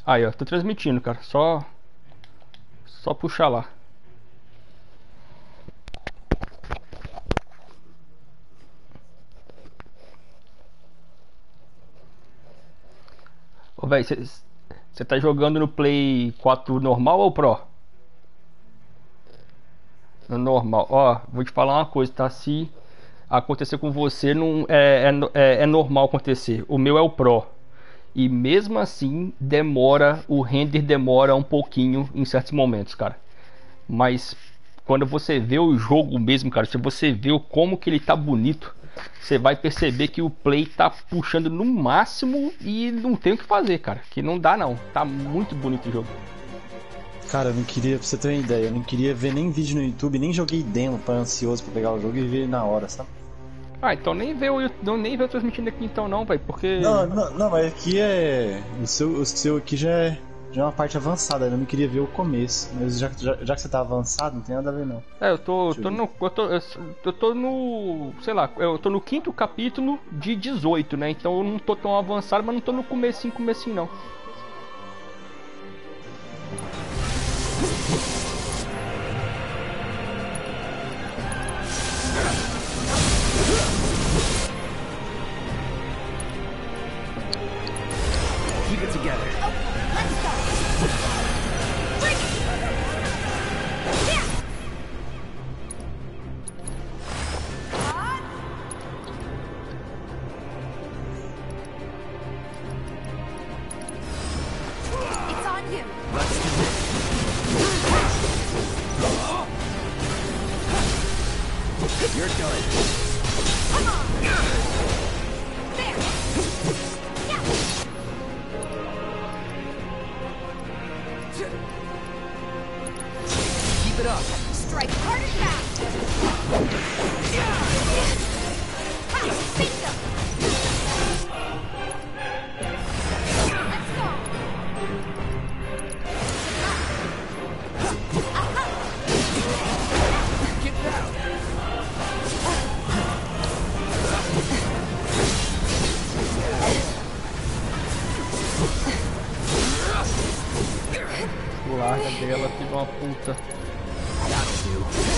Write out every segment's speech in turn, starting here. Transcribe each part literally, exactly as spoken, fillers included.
Aí, ó, tô transmitindo, cara. Só. Só puxar lá. Ô, velho, você tá jogando no Play quatro normal ou Pro? No normal. Ó, vou te falar uma coisa, tá? Se acontecer com você, não é, é, é, é normal acontecer. O meu é o Pro. E mesmo assim, demora, o render demora um pouquinho em certos momentos, cara. Mas quando você vê o jogo mesmo, cara, se você vê como que ele tá bonito, você vai perceber que o Play tá puxando no máximo e não tem o que fazer, cara. Que não dá não. Tá muito bonito o jogo. Cara, eu não queria, pra você ter uma ideia, eu não queria ver nem vídeo no YouTube, nem joguei demo pra ansioso pra pegar o jogo e ver na hora, sabe? Ah, então nem vê o não, nem vê eu transmitindo aqui então não, velho, porque... Não, não, não, mas aqui é. O seu, o seu aqui já é, já é uma parte avançada, eu não queria ver o começo. Mas já, já, já que você tá avançado, não tem nada a ver não. É, eu tô, Deixa eu tô ver. no. Eu tô, eu tô no. Sei lá, eu tô no quinto capítulo de dezoito, né? Então eu não tô tão avançado, mas não tô no comecinho, comecinho não. Keep it together. Let's go. Bring it. Yeah. It's on you. Let's do this. You're done. Come on. There. Yeah. Keep it up. Strike hard and fast. Ha, bingo. Let's go. Aha. Get down. O larga dela, filho de uma puta. That'll do.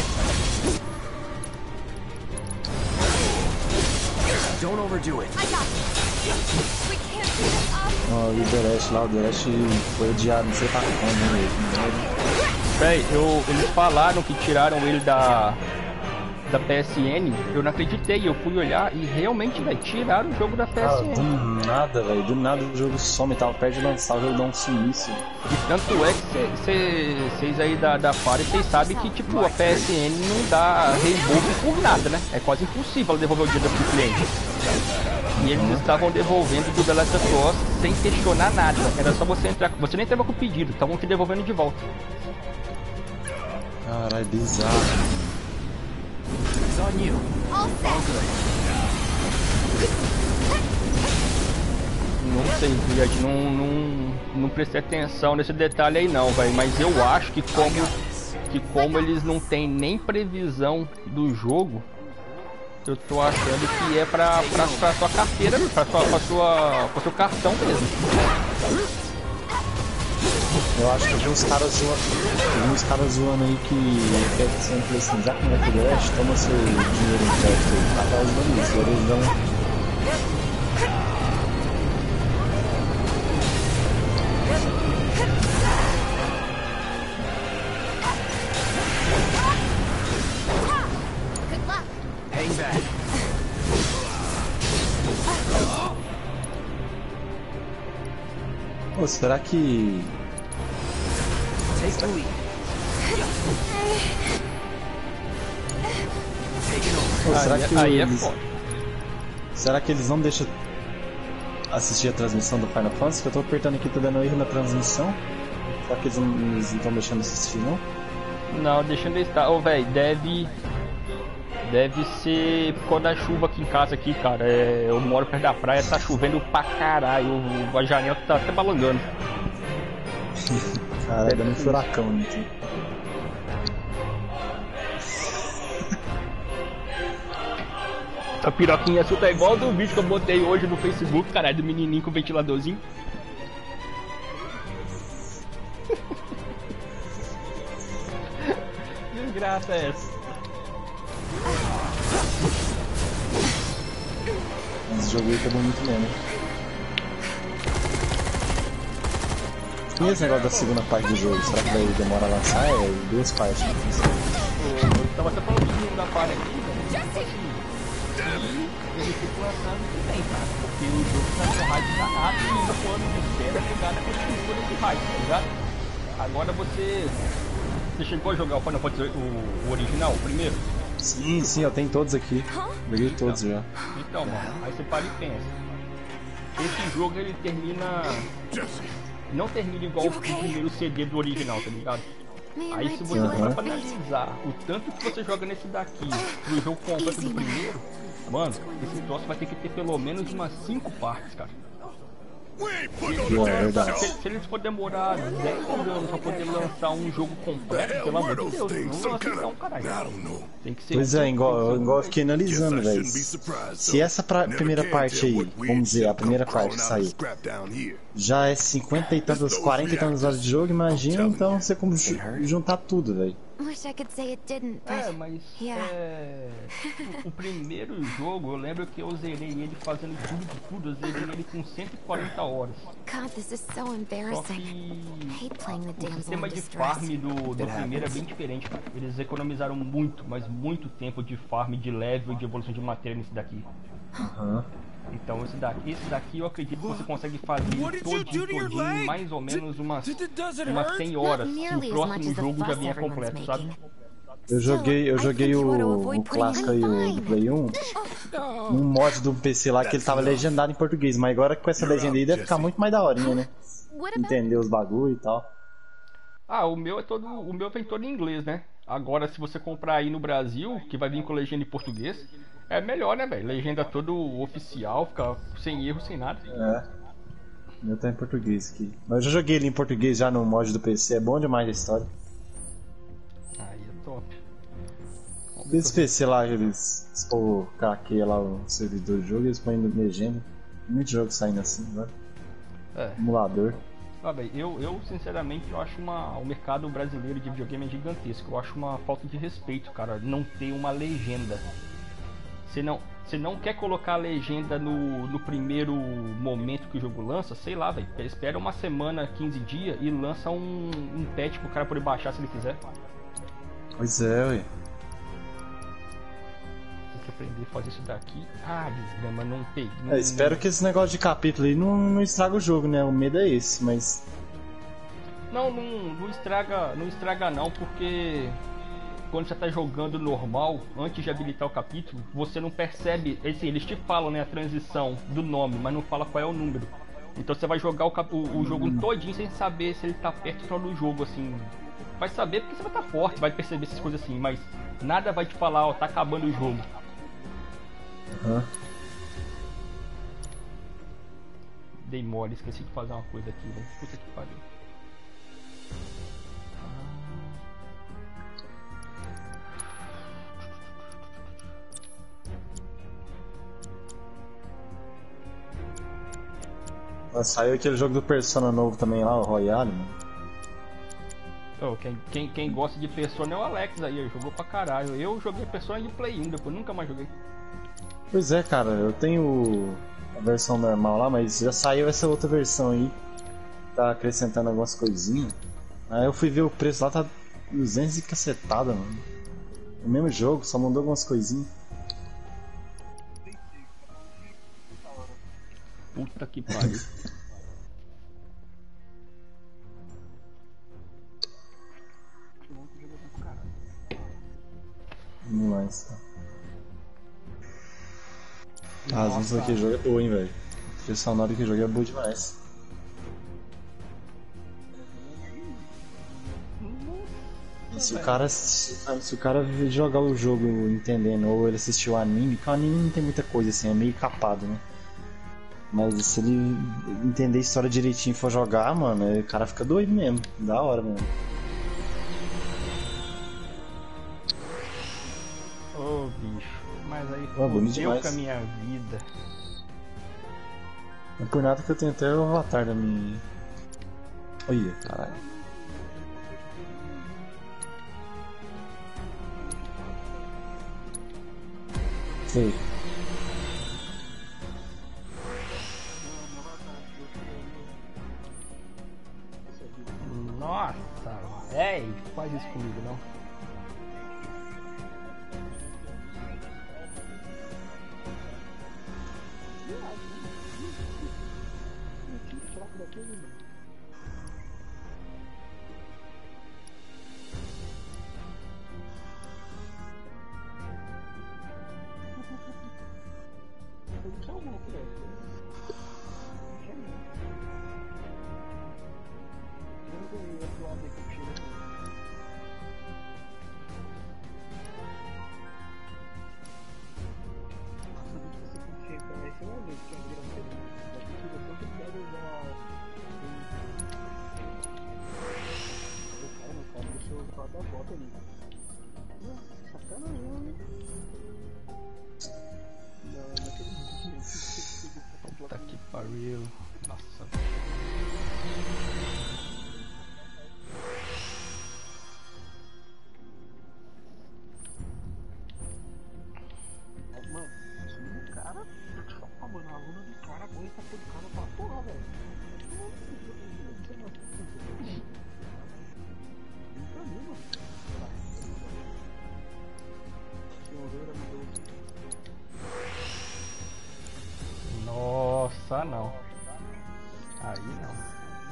Don't overdo it. I got this. We can't do this up. Ó, o Derest lá, o Derest foi odiado, não sei pra quando, né? Véi, eu, eles falaram que tiraram ele da. Da P S N, eu não acreditei, eu fui olhar e realmente, velho, tiraram o jogo da Cara, P S N. do nada, velho, do nada o jogo some e tava perto de lançar, o jogo dá um sumiço. E tanto é que vocês aí da, da Fire, vocês sabem que tipo a P S N não dá reembolso por nada, né? É quase impossível ela devolver o dinheiro pro cliente. E eles estavam devolvendo do The Last of Us sem questionar nada. Era só você entrar. Você nem entrava com o pedido, estavam te devolvendo de volta. Caralho, bizarro. It's on you. All set. All good. Não sei, Juliette, não, não, não prestei atenção nesse detalhe aí não, velho. Mas eu acho que como, que como eles não tem nem previsão do jogo, eu tô achando que é pra, pra, pra sua carteira, pra, sua, pra, sua, pra seu cartão mesmo. Eu acho que eu vi uns caras zoando, eu vi uns caras zoando aí que é sempre assim, já que não é pro Derest, toma seu dinheiro em crédito aí. Tá usando isso, eles dão. Good luck. Hang back. Pô, será que. Take the lead. Taking over. Pô, será Aí, que aí é eles... foda. Será que eles não deixam assistir a transmissão do Final Fantasy? Que eu tô apertando aqui, tô dando erro na transmissão. Será que eles não, eles não estão deixando assistir, não? Não, deixando ele estar. Ô, velho, deve. Deve ser por causa da chuva aqui em casa aqui, cara. É, eu moro perto da praia, tá chovendo pra caralho. O- A janela tá até balangando. Caralho, dando um furacão, né? A piroquinha sua tá igual do vídeo que eu botei hoje no Facebook, caralho, do menininho com o ventiladorzinho. graça é essa? Esse jogo aí tá bonito mesmo. E esse negócio da segunda parte do jogo? Será que vai demorar a lançar? É duas partes. Né? Eu tava até falando da segunda parte aqui, velho. Ele fica lançando muito bem, cara. Porque o jogo tá com hype danado e ainda quando de espera, a pegada continua nesse hype, tá ligado? Agora você. Você chegou a jogar o Final Fantasy, o, o original, o primeiro? Sim, sim, eu tenho todos aqui. Joguei todos já. Então, mano, aí você para e pensa. Esse jogo ele termina. Não termina igual o primeiro C D do original, tá ligado? Aí se você Uhum. for analisar o tanto que você joga nesse daqui pro jogo completo do primeiro, mano, esse troço vai ter que ter pelo menos umas cinco partes, cara. Boa, é verdade. Se, se eles for demorar dez anos pra poder lançar um jogo completo, pelo amor de Deus, não lança então, caralho. Tem que ser. Pois é, igual, igual eu fiquei analisando, velho. Se essa pra, primeira parte aí, vamos dizer, a primeira parte que saiu, já é cinquenta e tantas, quarenta e tantas horas de jogo, imagina então você como ju- juntar tudo, velho. Wish I could say it didn't, É, but mas yeah. é, o, o primeiro jogo, eu lembro que eu zerei ele fazendo tudo de tudo, eu zerei ele com cento e quarenta horas. God, this is so Só embarrassing. que Hate playing the o damsel sistema in de distress. farm do, do primeiro é bem diferente, cara. Eles economizaram muito, mas muito tempo de farm, de level e de evolução de matéria nesse daqui. Aham. Então esse daqui, esse daqui eu acredito que você consegue fazer What did you todinho, do to your todinho, leg? mais ou menos umas, Does it umas hurt? cem Not horas, se nearly o as much próximo as the jogo já fuss vinha everyone's completo, sabe? making. Eu joguei, eu joguei o, o clássico aí, o do Play um, num mod do P C lá que ele tava legendado em português, mas agora com essa legenda aí deve ficar muito mais da horinha, né? What about Entender os bagulho e tal. Ah, o meu é todo, o meu vem todo em inglês, né? Agora se você comprar aí no Brasil, que vai vir com legenda em português, é melhor, né, velho? Legenda todo oficial, fica sem erro, sem nada. É. O meu tá em português aqui. Mas eu já joguei ele em português já no mod do P C, é bom demais a história. Aí é top. Esse P C lá, eles, se for craqueia lá o servidor do jogo, eles põem legenda. Muito jogo saindo assim, né? É. Emulador. Ah, bem, eu, eu sinceramente eu acho uma, o mercado brasileiro de videogame é gigantesco. Eu acho uma falta de respeito, cara, não ter uma legenda. Você não, você não quer colocar a legenda no, no primeiro momento que o jogo lança, sei lá, velho. Espera uma semana, quinze dias e lança um, um patch pro cara poder baixar se ele quiser. Pois é, ué. Tem que aprender a fazer isso daqui. Ah, desgrama, não tem. Não, É, espero que esse negócio de capítulo aí não, não estraga o jogo, né? O medo é esse, mas. Não, não, não estraga, não estraga não, porque quando você tá jogando normal, antes de habilitar o capítulo, você não percebe, assim, eles te falam, né, a transição do nome, mas não fala qual é o número. Então você vai jogar o, cap- o, o jogo todinho sem saber se ele tá perto ou fora do jogo, assim. Vai saber porque você vai estar forte, vai perceber essas coisas assim, mas nada vai te falar, ó, tá acabando o jogo. Aham. Dei mole, esqueci de fazer uma coisa aqui, velho. Puta que pariu. Mas saiu aquele jogo do Persona novo também lá, o Royale, mano. Oh, quem, quem, quem gosta de Persona é o Alex aí, ele jogou pra caralho. Eu joguei Persona de Play um, depois nunca mais joguei. Pois é, cara, eu tenho a versão normal lá, mas já saiu essa outra versão aí. Tá acrescentando algumas coisinhas. Aí eu fui ver o preço lá, tá duzentos e cacetada, mano. O mesmo jogo, só mudou algumas coisinhas. Puta que pariu. Demais, tá? Ah, as músicas daquele jogo é boa, hein, velho. A trilha sonora daquele jogo é boa demais. E se o cara se, se o cara jogar o jogo entendendo, ou ele assistiu o anime, que o anime não tem muita coisa assim, é meio capado, né? Mas se ele entender a história direitinho e for jogar, mano, o cara fica doido mesmo, da hora mesmo. Ô oh, bicho, mas aí Ah, bonito fodeu demais. com a minha vida. Não é por nada que eu tenho até o avatar da minha. Olha, caralho. Foi. Nossa, é, faz isso comigo não. Puta que pariu. Nossa. Mano, o cara, eu te falo, mano, a aluna do cara aguenta pro cara pra porra, velho. Nossa, não. Aí não.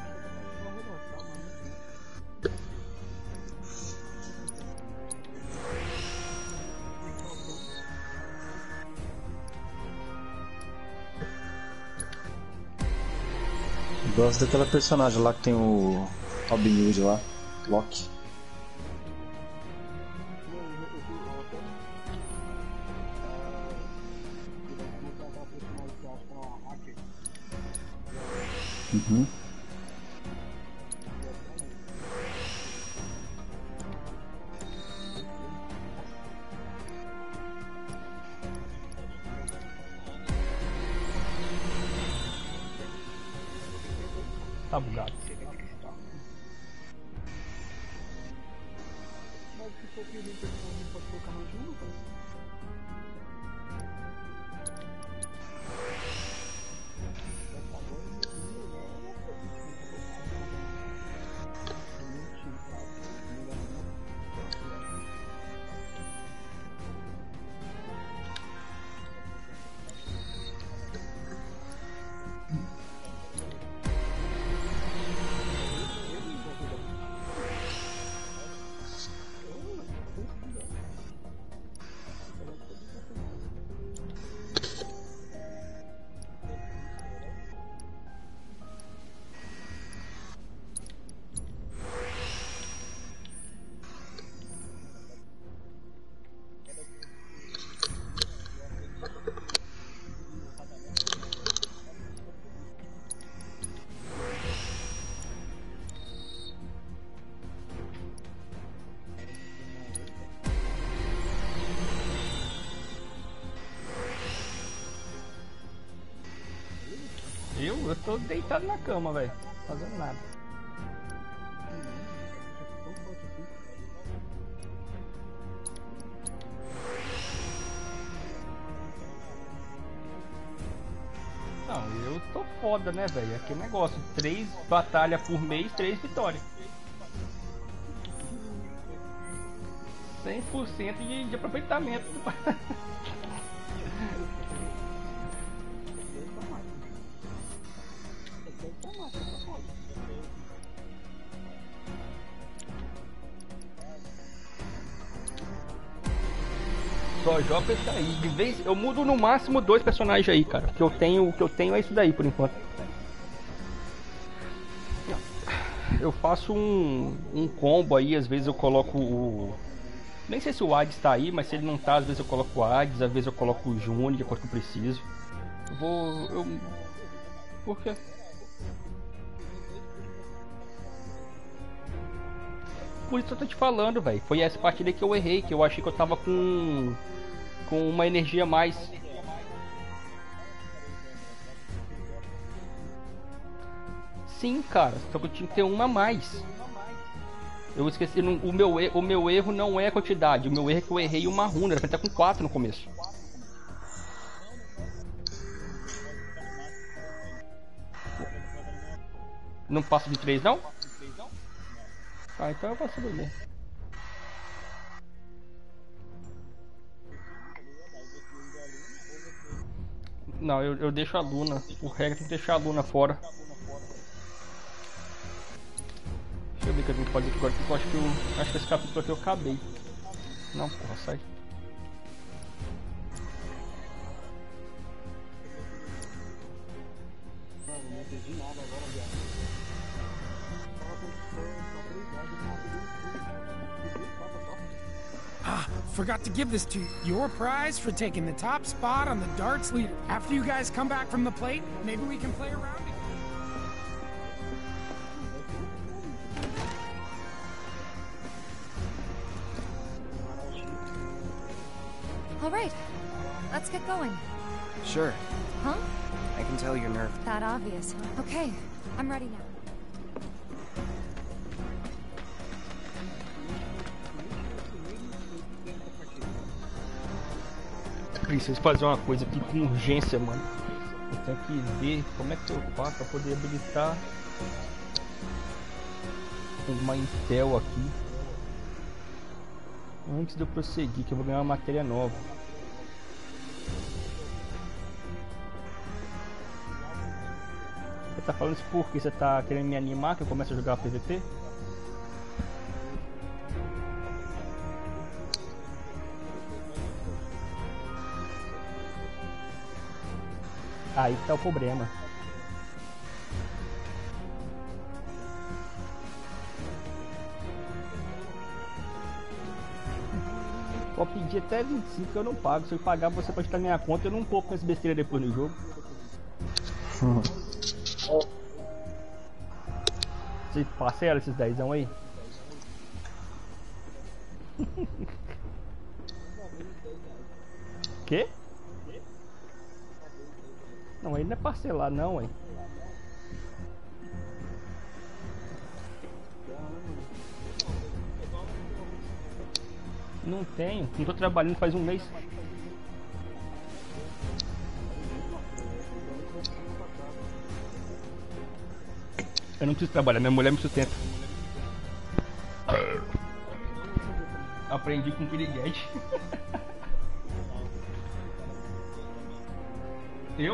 Gosto daquela personagem lá que tem o Robin Hood lá, Loki. Uhum. Tá bugado. Mas se for que ele pode colocar no jogo, cara. Eu, eu tô deitado na cama, velho. Fazendo nada. Não, eu tô foda, né, velho? Aquele negócio, três batalhas por mês, três vitórias. cem por cento de, de aproveitamento. Só joga isso aí. De vez eu mudo no máximo dois personagens aí, cara. Que eu tenho, o que eu tenho é isso daí por enquanto. Eu faço um, um combo aí, às vezes eu coloco o. Nem sei se o Hades tá aí, mas se ele não tá, às vezes eu coloco o Hades, às vezes eu coloco o Juni, de acordo com o que eu preciso. Eu vou. Eu... Por quê? Por isso eu tô te falando, velho. Foi essa partida que eu errei, que eu achei que eu tava com. Com uma energia a mais. Sim, cara, só que eu tinha que ter uma a mais. Eu esqueci, não, o, meu, o meu erro não é a quantidade, o meu erro é que eu errei uma runa, era pra estar com quatro no começo. Não passa de três, não? Ah, então eu posso beber. Não, eu, eu deixo a Luna. O regra tem que deixar a Luna fora. Deixa eu ver o que a gente pode fazer agora, porque eu acho que eu. Acho que esse capítulo aqui eu acabei. Não, porra, sai. Ah, forgot to give this to you. Your prize for taking the top spot on the darts leader. After you guys come back from the plate, maybe we can play around again. All right, let's get going. Sure. Huh? I can tell you're nervous. That obvious. Okay, I'm ready now. Preciso fazer uma coisa aqui com urgência, mano. Eu tenho que ver como é que eu faço pra poder habilitar uma Intel aqui antes de eu prosseguir, que eu vou ganhar uma matéria nova. Você tá falando isso porque você tá querendo me animar que eu comece a jogar P V P? Aí que tá o problema. Pode pedir até vinte e cinco que eu não pago. Se eu pagar, você pode estar na minha conta. Eu não poupo com essa besteira depois no jogo. Você parcela esses dezão aí? Quê? Não, aí não é parcelar não, hein? Não tenho, não tô trabalhando faz um mês. Eu não preciso trabalhar, minha mulher me sustenta. Aprendi com o piriguete. Eu?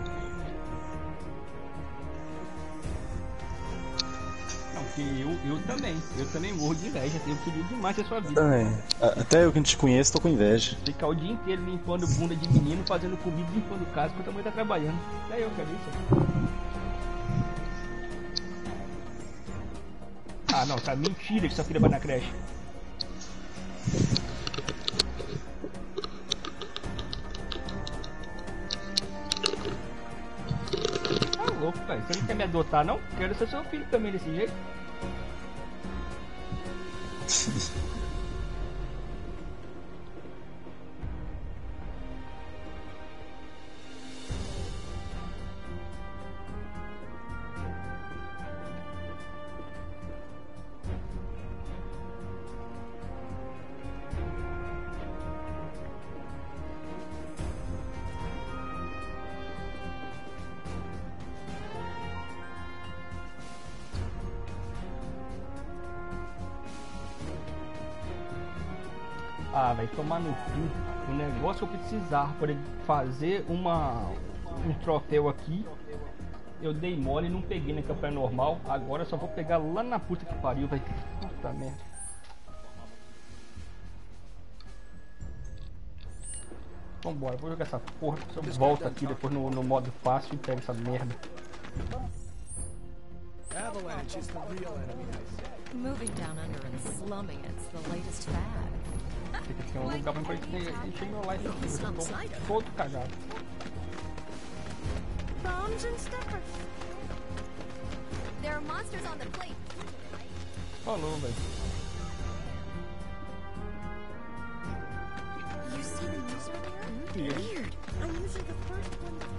Não, porque eu, eu também. Eu também morro de inveja. Eu queria demais ter sua vida. Também. Até eu que não te conheço, tô com inveja. Ficar o dia inteiro limpando bunda de menino, fazendo comida, limpando casa, enquanto a mãe tá trabalhando. É eu, quero isso. Ah, não, tá mentira que sua filha vai na creche. Tá louco, velho. Você não quer me adotar, não? Quero ser seu filho também desse jeito. Ah, vai tomar no cu. O negócio que eu precisar para fazer uma um troféu aqui, eu dei mole e não peguei na campanha normal. Agora eu só vou pegar lá na puta que pariu, velho. Puta merda. Vambora, vou jogar essa porra. Eu volto aqui depois no, no modo fácil e pego essa merda. Avalanche is the real enemy, I say. Moving down under and slumming it's the latest fad. Tem que ter um lugar pra encher meu life aqui. Eu tô todo cagado. Bombs and steppers. There are monsters on the plate. Falou, velho. You see the user there? Weird. I'm usually the first one to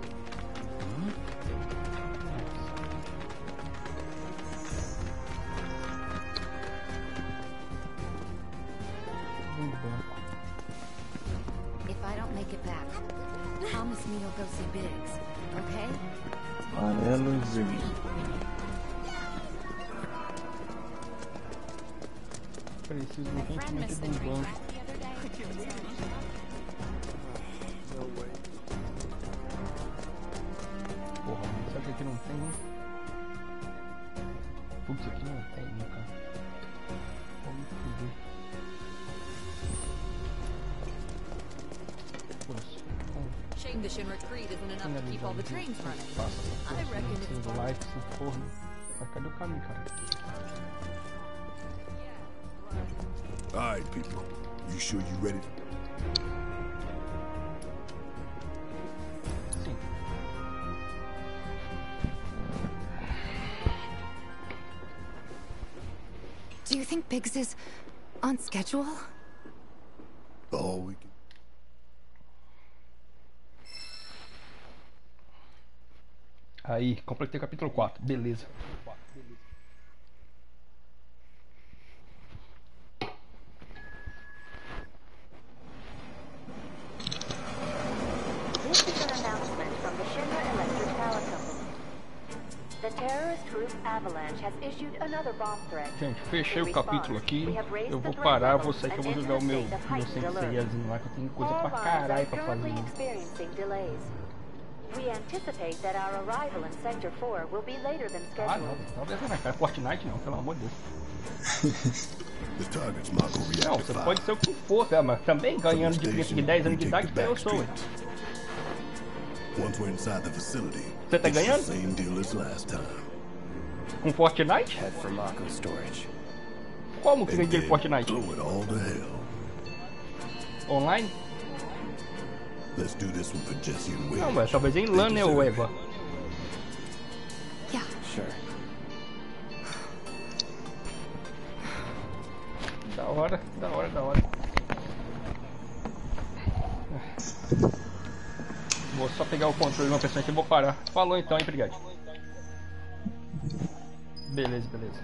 If I don't make it back, promise me you'll go see Biggs, okay? Amarelo e vermelho. Preciso My friend urgentemente missed de the um train banco. track the other day. No way. Porra, mano, será que aqui não tem, né? Putz, aqui não tem, né, cara? Vamos foder. Poxa, então, Shame the Shinra Creed isn't enough to keep all the trains running. passa I reckon it's do fun. life, se for, né? Mas cadê o caminho, cara? Alright, people. You sure you ready? Sim. Do you think Biggs is on schedule? All we can. Aí, completei o capítulo quatro, beleza. This is an announcement from the Shinra Electric Power Company. The terrorist group Avalanche has issued another bomb threat. Gente, fechei In o capítulo response, aqui. we have raised Eu the vou threat parar, level vou sair que eu vou and jogar o meu, enter a state of meu heightened alert. senseiazinho lá, que eu tenho coisa All pra lines caralho are pra currently fazer. experiencing delays. We anticipate that our arrival in Sector four will be later than Ah, não, scheduled. não deve na cara. Fortnite não, pelo amor de Deus. The target's not gonna react Não, to você fire. pode ser o que for, velho, mas também ganhando de criança de dez anos de idade, eu sou. ué. Once we're inside the facility, Você tá it's the ganhando? same deal as last time. Com Fortnite? Head for Mako storage. Como que And ganha de then Fortnite? blow it all to hell. Online? Let's do this one for Jesse and Wade. Não, mas talvez em LAN, né, ô Eva? Yeah. Sure. Da hora, da hora, da hora. Vou só pegar o controle de uma pessoa aqui e vou parar. Falou então, hein, brigade. Beleza, beleza.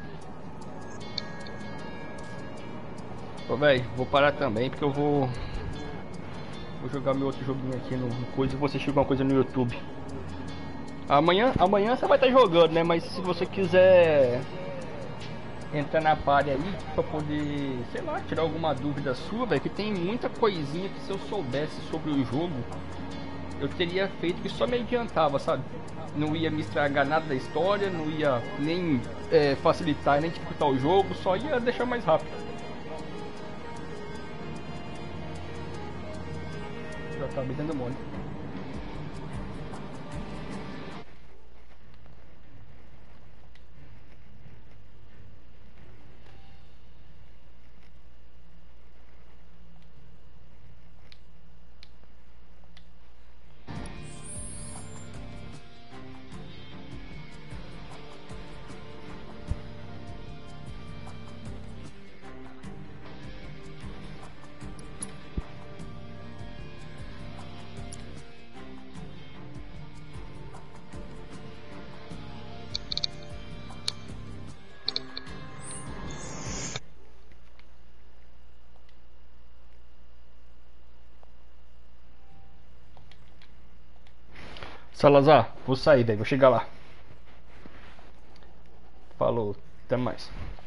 Ô, velho, vou parar também porque eu vou... Vou jogar meu outro joguinho aqui no no coisa e vou assistir alguma coisa no YouTube. Amanhã, amanhã você vai estar jogando, né? Mas se você quiser entrar na party aí pra poder, sei lá, tirar alguma dúvida sua, velho, que tem muita coisinha que se eu soubesse sobre o jogo, eu teria feito que só me adiantava, sabe? Não ia me estragar nada da história, não ia nem é, facilitar, nem dificultar o jogo, só ia deixar mais rápido. Já acabei dando mole. Salazar, vou sair, velho, vou chegar lá. Falou, até mais.